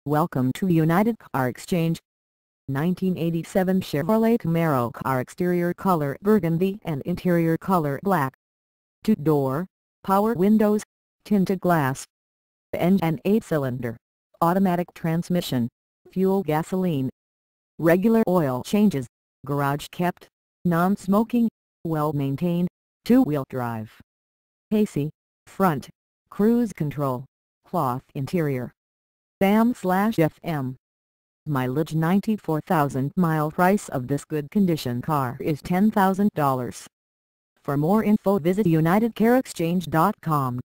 Welcome to United Car Exchange. 1987 Chevrolet Camaro car, exterior color burgundy and interior color black. 2-door, power windows, tinted glass. Engine 8-cylinder, automatic transmission, fuel gasoline. Regular oil changes, garage kept, non-smoking, well maintained, 2-wheel drive. AC, front, cruise control, cloth interior. AM/FM. Mileage 94,000 mile. Price of this good condition car is $10,000. For more info visit UnitedCarExchange.com.